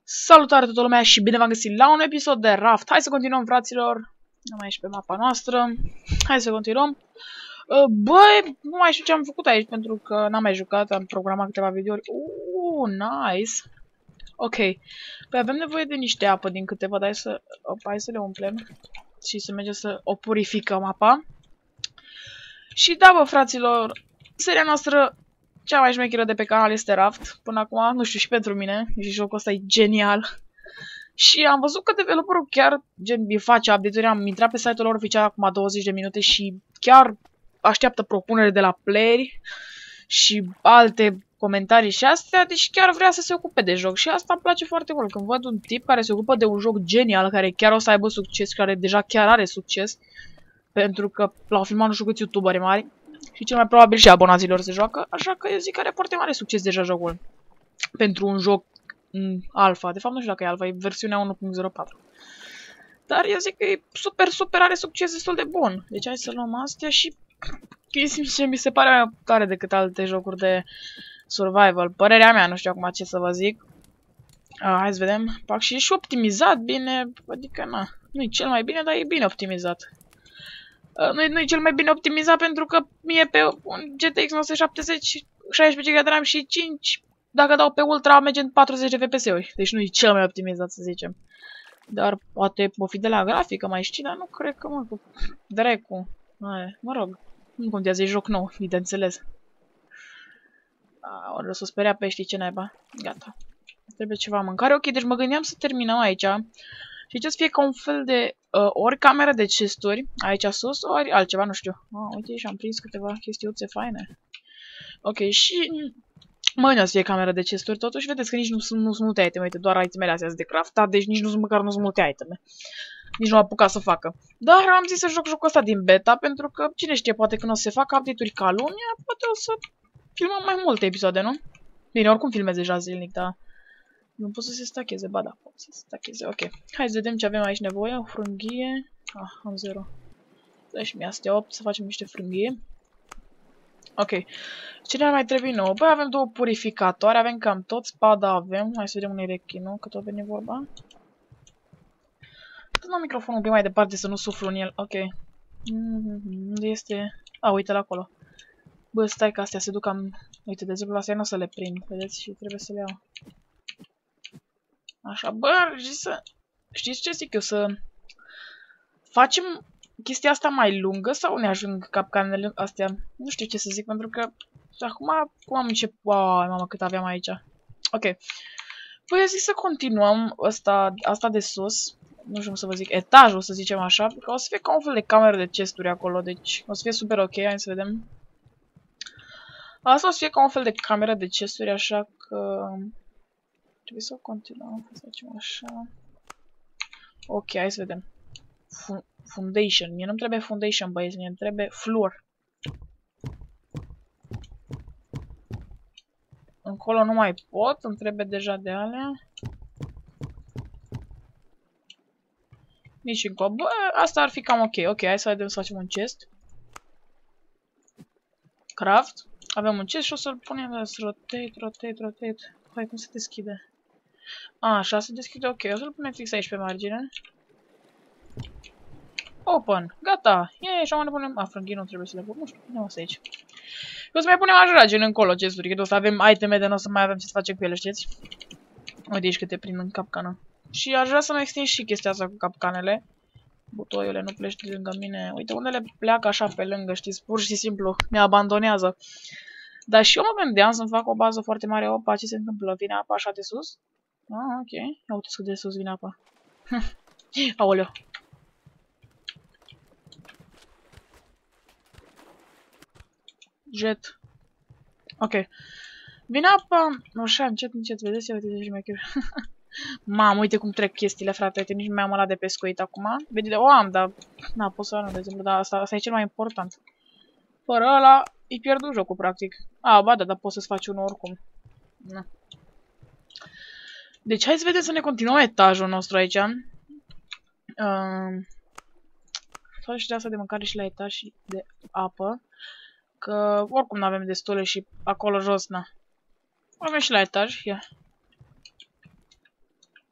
Salutare toată lumea și bine v-am găsit la un episod de Raft. Hai să continuăm, fraților. Nu mai ești pe mapa noastră. Hai să continuăm. Băi, nu mai știu ce am făcut aici pentru că n-am mai jucat. Am programat câteva videouri. Nice. Ok. Păi avem nevoie de niște apă din câte văd. Hai să le umplem. Și să mergem să o purificăm apa. Și da, bă, fraților, seria noastră cea mai șmecheră de pe canal este Raft. Până acum, nu știu, și pentru mine. Și jocul ăsta e genial. Și am văzut că developerul chiar îi face update-uri. Am intrat pe site-ul lor oficial acum 20 de minute și chiar așteaptă propuneri de la playeri și alte comentarii și astea. Deci chiar vrea să se ocupe de joc. Și asta îmi place foarte mult. Când văd un tip care se ocupă de un joc genial, care chiar o să aibă succes, care deja chiar are succes, pentru că l-au filmat nu știu câți youtuberi mari și cel mai probabil și abonaților se joacă, așa că eu zic că are foarte mare succes deja jocul. Pentru un joc alfa, de fapt nu știu dacă e alfa, e versiunea 1.04. Dar eu zic că e super, are succes destul de bun. Deci hai să luăm astea și ce mi se pare mai tare decât alte jocuri de survival. Părerea mea, nu știu acum ce să vă zic. Hai să vedem. Pac și optimizat bine, adică na, nu e cel mai bine, dar e bine optimizat. Nu e cel mai bine optimizat pentru că mie pe un GTX 970, 16 GB de RAM și 5, dacă dau pe Ultra, merge în 40 de FPS-uri. Deci nu e cel mai optimizat, să zicem. Dar poate o fi de la grafică, mai știi, dar nu cred că, mă, cu dracu. Mă rog, nu contează, e joc nou, de înțeles. Ori o să speria pe știi ce naiba. Gata. Trebuie ceva mâncare. Ok, deci mă gândeam să terminăm aici. Și ce să fie ca un fel de ori cameră de chesturi aici sus, ori altceva, nu știu. Uite, și am prins câteva chestiuțe faine. Ok, și mâine o să fie camera de chesturi, totuși vedeți că nici nu sunt multe iteme, uite, doar itemele astea de craftat, deci nici măcar nu sunt multe iteme. Nici nu am apucat să facă. Dar am zis să joc jocul ăsta din beta, pentru că, cine știe, poate când o să se facă update-uri ca lumea, poate o să filmăm mai multe episoade, nu? Bine, oricum filmez deja zilnic, dar nu pot să se stacheze, ba da, pot să se stacheze, ok. Hai să vedem ce avem aici nevoie, o frânghie, am 0. Dă-și mi astea 8 să facem niște frânghie. Ok. Ce ne mai trebuie nouă? Băi, avem două purificatoare, avem cam tot, spada avem. Hai să vedem unde e rechinul, că tot vine vorba. Tot la microfonul un pic mai departe să nu suflu în el. Ok. Unde este? Uite-l acolo. Bă, stai că astea se duc cam... Uite, de exemplu, astea nu o să le prind, vedeți? Și trebuie să le iau. Așa, bă, știți ce zic eu? Să facem chestia asta mai lungă sau ne ajung capcanele astea? Nu știu ce să zic, pentru că acum cum am început? Wow, mamă, cât aveam aici. Ok. Păi eu zic să continuăm asta de sus. Nu știu cum să vă zic, etajul, să zicem așa, pentru că o să fie ca un fel de cameră de chesturi acolo, deci o să fie super ok, hai să vedem. Asta o să fie ca un fel de cameră de chesturi, așa că trebuie să o continuăm, să facem așa. Ok, hai să vedem. Foundation. Mie nu-mi trebuie foundation, băieți, mie îmi trebuie floor. Încolo nu mai pot, îmi trebuie deja de alea. Nici încă. Bă, asta ar fi cam ok. Ok, hai să vedem să facem un chest. Craft. Avem un chest și o să-l punem. Rotate. Hai, cum se deschide? Așa se deschide, ok. O să-l punem fix aici pe margine. Open. Gata. Și acum ne punem... frânghii nu trebuie să le pun. Nu știu, punem asta aici. O să mai punem așa gen încolo chesturi, că o să avem iteme de nu o să mai avem ce să facem cu ele, știți? Uite aici câte prind în capcană. Și aș vrea să mai extind și chestia asta cu capcanele. Butoiule nu pleci de lângă mine. Uite unde le pleacă așa pe lângă, știți? Pur și simplu mi abandonează. Dar și eu mă gândeam să-mi fac o bază foarte mare. Opa, ce se întâmplă? Vine apa așa de sus? Ok. Ia uite cât de sus vine apa. Aoleu. Jet. Ok. Vine apa, așa, încet, vedeți? Uite, de șmecher. Mamă, uite cum trec chestiile, frate. Uite, nici nu mi-am ăla de pescuit acum. Vede, o am, dar... Na, pot să arăt, de exemplu, dar asta e cel mai important. Fără ăla, îi pierdut jocul, practic. Ba da, dar poți să-ți faci unul oricum. Na. Deci, hai să vedem să ne continuăm etajul nostru aici. Fac și de asta de mâncare și la etaj și de apă. Că oricum nu avem destule și acolo jos, na. Avem și la etaj, ia.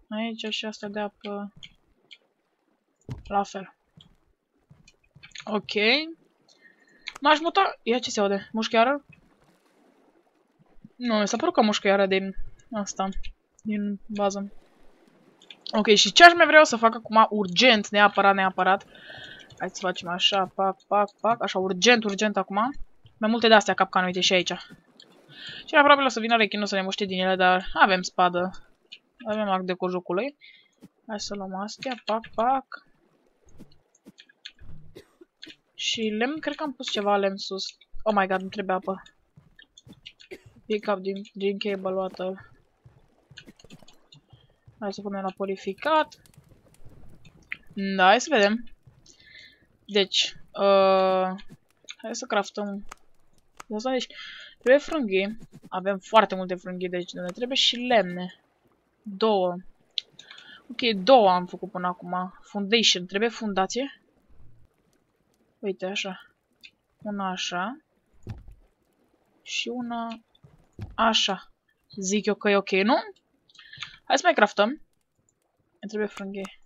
Aici și asta de apă. La fel. Ok. M-aș muta... Ia ce se aude? Mușchiară? Nu, mi s-a părut că mușchiară din asta. Din bază. Ok, și ce aș mai vreau să fac acum urgent, neapărat. Hai să facem așa, pac. Așa, urgent acum. Mai multe de-astea capcane, uite și aici. Și probabil o să vină rechinul să ne muște din ele, dar avem spadă. Avem arc de cojocului. Hai să luăm astea, pac. Și lemn, cred că am pus ceva lemn sus. Oh my god, îmi trebuie apă. Pick up din cable water. Hai să punem la purificat. Da, hai să vedem. Deci, hai să craftăm. Deci, trebuie frânghii. Avem foarte multe frânghii, deci ne trebuie și lemne. 2. Ok, 2 am făcut până acum. Foundation, trebuie fundație. Uite, așa. Una așa. Și una așa. Zic eu că e ok, nu? Hai să mai craftăm. Ne trebuie frânghie.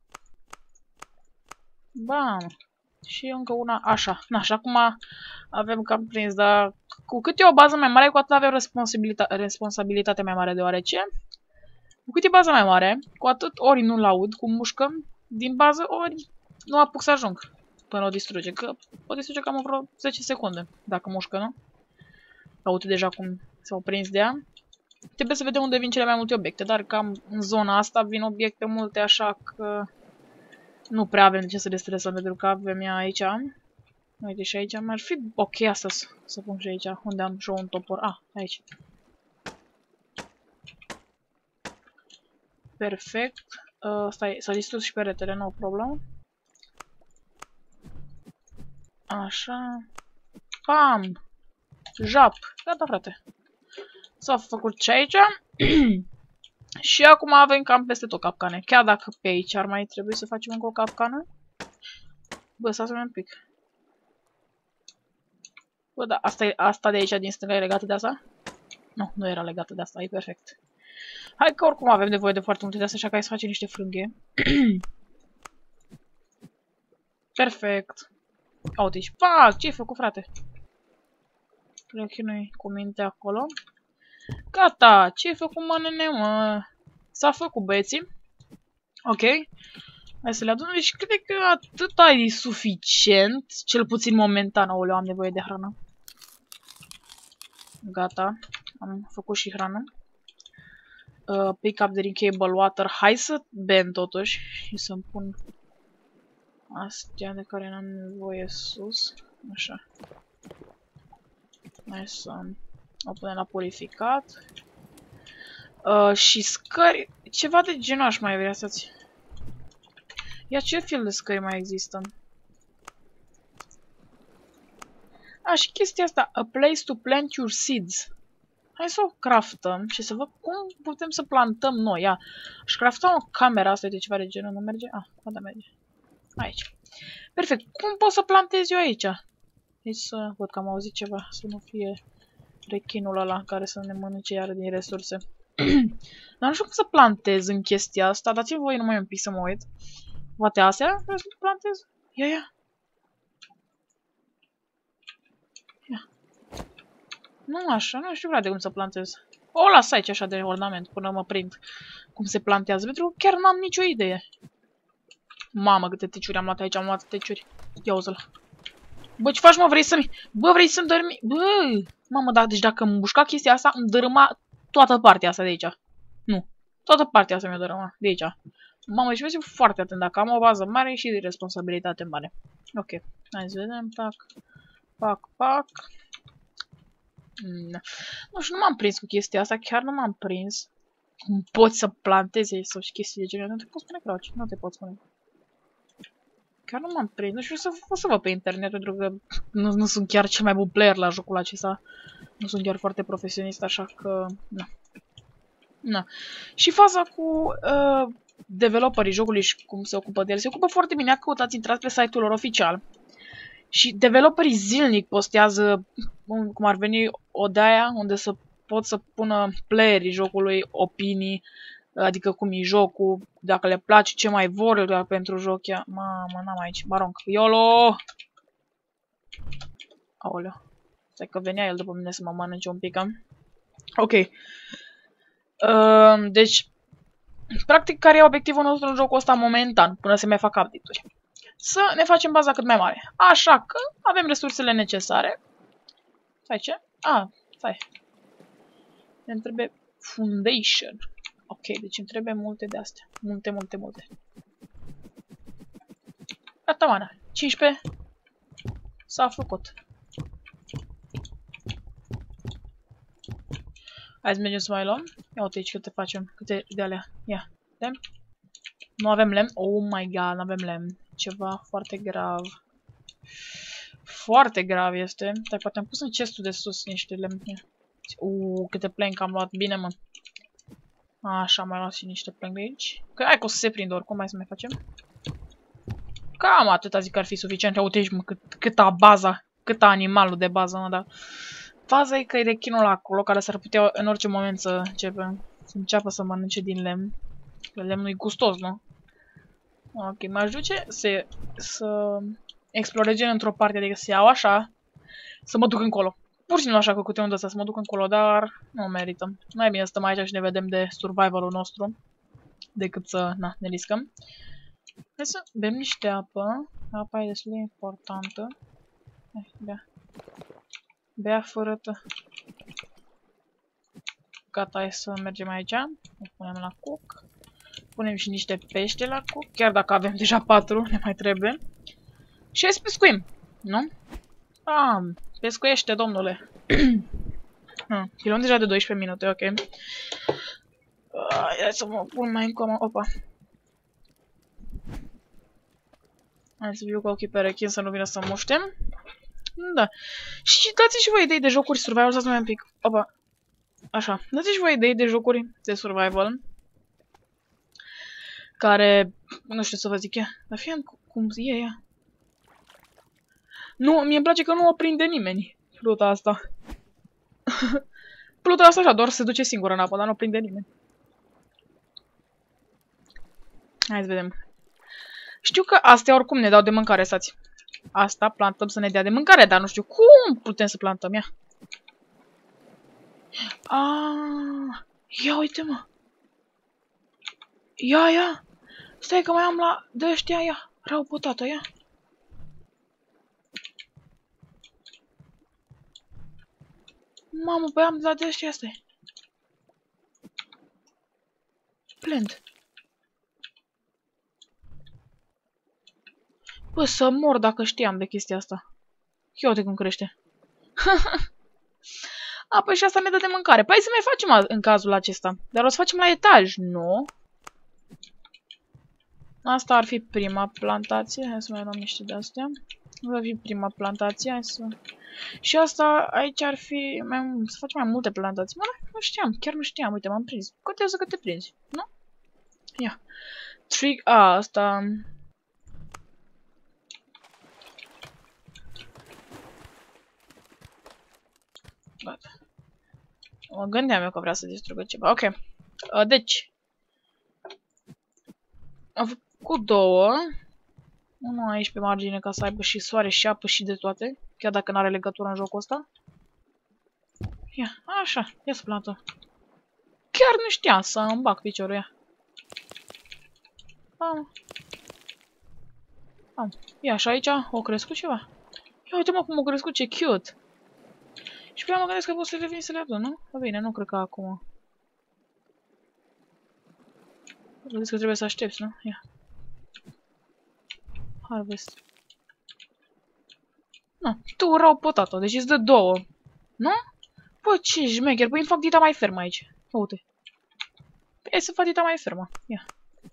Bam. Și încă una așa. Na, și acum avem cam prins, dar cu cât e o bază mai mare, cu atât avem responsabilitate mai mare, deoarece cu cât e baza mai mare, cu atât ori nu-l aud cum mușcăm din bază, ori nu apuc să ajung până o distruge. Că o distruge cam vreo 10 secunde, dacă mușcă, nu? Uite deja cum s-au prins de ea. Trebuie să vedem unde vin cele mai multe obiecte, dar cam în zona asta vin obiecte multe, așa că nu prea avem de ce să le stresăm, pentru că avem ea aici. Uite, și aici ar fi ok astăzi să pun și aici, unde am și un topor. Ah, aici. Perfect. Stai, s-a distrus și peretele, no problemă. Așa. Pam! Jap! Gata, frate. S-a făcut și aici. Și acum avem cam peste tot capcane. Chiar dacă pe aici ar mai trebui să facem încă o capcană. Bă, stați un pic. Bă, da, asta de aici din stânga e legată de asta? Nu, nu era legată de asta, e perfect. Hai că oricum avem nevoie de foarte multe de astea, așa că hai să facem niște frânghie. Perfect. Uite și pac, ce-ai făcut, frate? Cred că nu-i cu minte acolo. Gata, ce-ai făcut, mă, nene, mă? S-a făcut, băieții. Ok. Hai să le adunăm și cred că atâta e suficient. Cel puțin momentan, aoleu, am nevoie de hrană. Gata, am făcut și hrană. Pick up the drinkable water. Hai să bem totuși și să-mi pun astea de care n-am nevoie sus. Așa. Hai să o punem la purificat. Și scări. Ceva de genul aș mai vrea să-ți... Ia, ce fel de scări mai există? Și chestia asta. A place to plant your seeds. Hai să o craftăm și să văd cum putem să plantăm noi. Ia, aș crafta o cameră asta de ceva de genul. Nu merge? Da, merge. Aici. Perfect. Cum pot să plantez eu aici? Deci să văd că am auzit ceva. Să nu fie rechinul ăla care să ne mănânce iară din resurse. Dar nu știu cum să plantez în chestia asta. Dați-mi voi numai un pic să mă uit. Poate astea? Vreau să plantez? Ia. Nu așa, nu știu prea de cum să plantez. O las aici așa de ornament până mă prind cum se plantează, pentru că chiar n-am nicio idee. Mamă, câte teciuri am luat aici, am luat teciuri. Ia uzi-l. Bă, ce faci, mă, vrei să-mi... Bă, vrei să-mi dărmi... Bă, mamă, deci dacă îmi mușca chestia asta, îmi dărâma toată partea asta de aici. Nu, toată partea asta mi-a dărâma de aici. Mamă, deci vezi foarte atent, dacă am o bază mare și de responsabilitate mare. Ok, hai să vedem, pac. Nu știu, nu m-am prins cu chestia asta, chiar nu m-am prins. Cum poți să plantezi sau și chestii de genul. Nu te poți spune, Crouch, nu te poți spune. Chiar nu m-am prins, nu știu, o să văd pe internet, pentru că nu sunt chiar cel mai bun player la jocul acesta. Nu sunt chiar foarte profesionist, așa că... Na. Și faza cu developerii jocului și cum se ocupă de el, se ocupă foarte bine, căutați, intrați pe site-ul lor oficial. Și developerii zilnic postează, cum ar veni, o de-aia unde să pot să pună playerii jocului opinii Adică cum e jocul, dacă le place, ce mai vor pentru joc. Mamă, n-am aici. Mă arunc. YOLO! Aoleu. Stai că venea el după mine să mă mănânce un pic. Ok. Deci, practic, care e obiectivul nostru în jocul ăsta momentan, până se mai fac update-uri? Să ne facem baza cât mai mare. Așa că avem resursele necesare. Stai ce? Stai. Ne trebuie foundation. Ok, deci îmi trebuie multe de astea. Multe. Gata, mana. 15. S-a făcut. Hai să mergem să mai luăm. Ia uite aici câte facem. Câte de alea. Ia. Lemn. Nu avem lemn. Oh my god, nu avem lemn. Ceva foarte grav. Foarte grav este. Dar poate am pus în chestul de sus niște lemn. Câte plank am luat. Bine, mă. Așa, am mai luat și niște plank de aici. Că hai că o să se prindă oricum. Mai să mai facem. Cam atâta zic că ar fi suficient. Uite aici, mă, câta baza. Câta animalul de bază, mă, dar... Faza e că e rechinul acolo, care s-ar putea în orice moment să înceapă să mănânce din lemn. Că lemnul e gustos, nu? Ok, m-aș duce să explorez într-o parte, adică să iau așa, să mă duc încolo. Pur și simplu așa cu cuteul ăsta, să mă duc încolo, dar nu merită. Mai bine stăm aici și ne vedem de survival-ul nostru, decât să, ne riscăm. Hai să bem niște apă. Apa e destul de importantă. Hai, bea. Bea fărătă. Gata, hai să mergem aici. O punem la cook. Punem și niște pește la cook. Chiar dacă avem deja 4, ne mai trebuie. Și hai să pescuim, nu? Pescuiește, domnule. Luăm deja de 12 minute, ok. Hai să mă pun mai încolo. Opa. Hai să viu cu ochii pe rechin să nu vină să muștem. Da. Și dați-și voi idei de jocuri survival, să mai un pic. Opa. Așa. Dați-și voi idei de jocuri de survival. Care, nu știu să vă zic ea. Dar fie cum e ea. Nu, mie îmi place că nu o prinde nimeni. Pluta asta. Pluta asta așa, doar se duce singură în apă, dar nu o prinde nimeni. Hai să vedem. Știu că astea oricum ne dau de mâncare, stați. Asta plantăm să ne dea de mâncare, dar nu știu cum putem să plantăm ea. Ia uite, mă. Ia. Stai că mai am la de ăștia, ia. Rău potată, ia. Mamă, păi am la de ăștia, stai. Plant. Bă, să mor dacă știam de chestia asta. Ia uite cum crește. Păi și asta ne dă de mâncare. Păi să mai facem în cazul acesta. Dar o să facem la etaj, nu? Asta ar fi prima plantație. Hai să mai luăm niște de-astea. Asta ar fi prima plantație. Hai să... Și asta aici ar fi... Să facem mai multe plantații. Mă, nu știam. Chiar nu știam. Uite, m-am prins. Contează că te prinzi. Nu? Ia. Asta... Gata. Mă gândeam eu că vrea să distrugă ceva. Ok. Deci. Am făcut 2. Unul aici pe margine ca să aibă și soare și apă și de toate. Chiar dacă nu are legătură în jocul ăsta. Ia, așa. Ia să plantăm. Chiar nu știam să îmi bag piciorul, ia. Ia, și aici o crescut ceva. Ia uite mă cum o crescut, ce cute. Și pe mă gândesc că pot să revin să le adun, nu? Da, bine, nu cred că acum. Vedeți că trebuie să aștepți, nu? Ia. Harvest. Nu, tu rău potato, deci îți dă 2. Nu? Bă, ce șmecher, păi îmi fac dita mai fermă aici. Uite. Păi să fac dita mai fermă. Ia.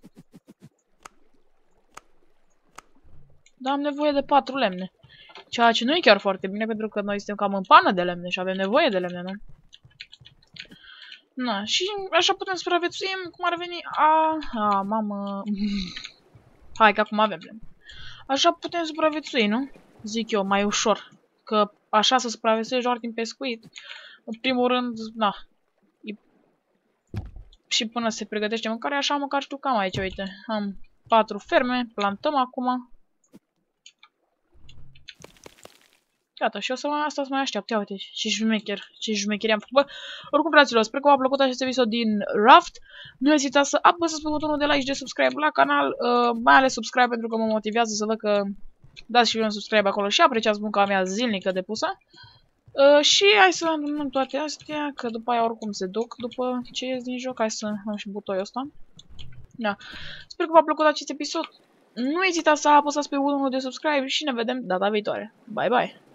Dar am nevoie de 4 lemne. Ceea ce nu e chiar foarte bine, pentru că noi suntem cam în pană de lemne și avem nevoie de lemne, nu? Na, și așa putem supraviețuim cum ar veni... mamă... Hai că acum avem lemne. Așa putem supraviețui, nu? Zic eu, mai ușor. Că așa să supraviețuiești doar din pescuit. În primul rând, Și până se pregătește mâncarea, așa măcar știu cam aici, uite. Am 4 ferme, plantăm acum. Gata, și o să asta să mai aștept. Ia uite, ce șmecheri am făcut. Bă, oricum, fraților, sper că v-a plăcut acest episod din Raft. Nu ezitați să apăsați pe butonul de like și de subscribe la canal, mai ales subscribe pentru că mă motivează să văd că dați și un subscribe acolo și apreciați munca mea zilnică depusă. Și hai să luăm toate astea, că după aia oricum se duc după ce ies din joc. Hai să luăm și butoiul ăsta. Da. Sper că v-a plăcut acest episod. Nu ezitați să apăsați pe butonul de subscribe și ne vedem data viitoare. Bye, bye!